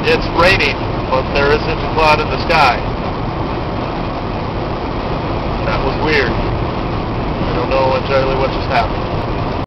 It's raining, but there isn't a cloud in the sky. That was weird. I don't know entirely what just happened.